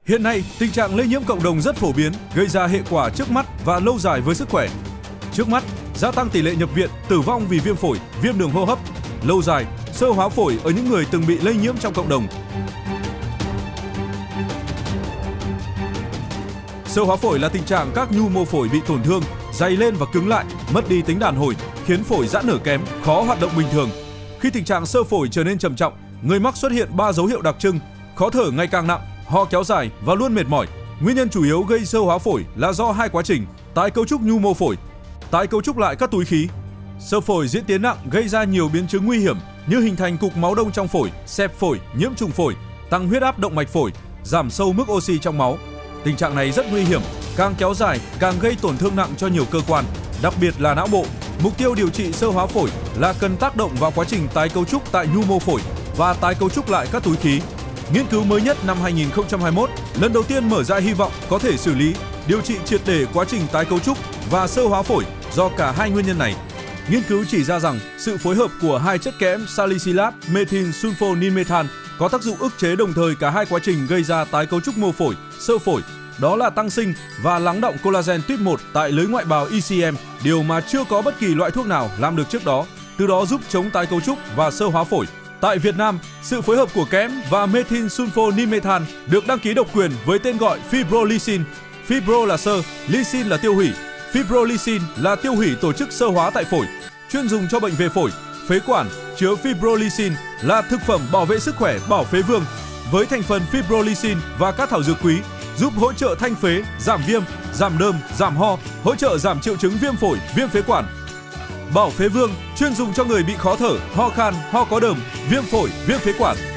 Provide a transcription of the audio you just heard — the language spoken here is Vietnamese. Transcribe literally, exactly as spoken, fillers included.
Hiện nay, tình trạng lây nhiễm cộng đồng rất phổ biến, gây ra hệ quả trước mắt và lâu dài với sức khỏe. Trước mắt, gia tăng tỷ lệ nhập viện, tử vong vì viêm phổi, viêm đường hô hấp. Lâu dài, xơ hóa phổi ở những người từng bị lây nhiễm trong cộng đồng. Xơ hóa phổi là tình trạng các nhu mô phổi bị tổn thương, dày lên và cứng lại, mất đi tính đàn hồi, khiến phổi giãn nở kém, khó hoạt động bình thường. Khi tình trạng xơ phổi trở nên trầm trọng, người mắc xuất hiện ba dấu hiệu đặc trưng: khó thở ngày càng nặng, ho kéo dài và luôn mệt mỏi. Nguyên nhân chủ yếu gây xơ hóa phổi là do hai quá trình: tái cấu trúc nhu mô phổi, tái cấu trúc lại các túi khí. Xơ phổi diễn tiến nặng gây ra nhiều biến chứng nguy hiểm như hình thành cục máu đông trong phổi, xẹp phổi, nhiễm trùng phổi, tăng huyết áp động mạch phổi, giảm sâu mức oxy trong máu. Tình trạng này rất nguy hiểm, càng kéo dài càng gây tổn thương nặng cho nhiều cơ quan, đặc biệt là não bộ. Mục tiêu điều trị xơ hóa phổi là cần tác động vào quá trình tái cấu trúc tại nhu mô phổi và tái cấu trúc lại các túi khí. Nghiên cứu mới nhất năm hai nghìn không trăm hai mươi mốt lần đầu tiên mở ra hy vọng có thể xử lý, điều trị triệt để quá trình tái cấu trúc và xơ hóa phổi do cả hai nguyên nhân này. Nghiên cứu chỉ ra rằng sự phối hợp của hai chất kẽm salicylat methylsulfonylmethan có tác dụng ức chế đồng thời cả hai quá trình gây ra tái cấu trúc mô phổi, xơ phổi, đó là tăng sinh và lắng đọng collagen tuyếp một tại lưới ngoại bào E C M, điều mà chưa có bất kỳ loại thuốc nào làm được trước đó, từ đó giúp chống tái cấu trúc và xơ hóa phổi. Tại Việt Nam, sự phối hợp của kẽm và methylsulfonylmethan được đăng ký độc quyền với tên gọi Fibrolysin. Fibro là xơ, lysin là tiêu hủy. Fibrolysin là tiêu hủy tổ chức xơ hóa tại phổi, chuyên dùng cho bệnh về phổi, phế quản. Chứa Fibrolysin là thực phẩm bảo vệ sức khỏe bảo phế vương với thành phần Fibrolysin và các thảo dược quý, giúp hỗ trợ thanh phế, giảm viêm, giảm đờm, giảm ho, hỗ trợ giảm triệu chứng viêm phổi, viêm phế quản. Bảo phế vương chuyên dùng cho người bị khó thở, ho khan, ho có đờm, viêm phổi, viêm phế quản.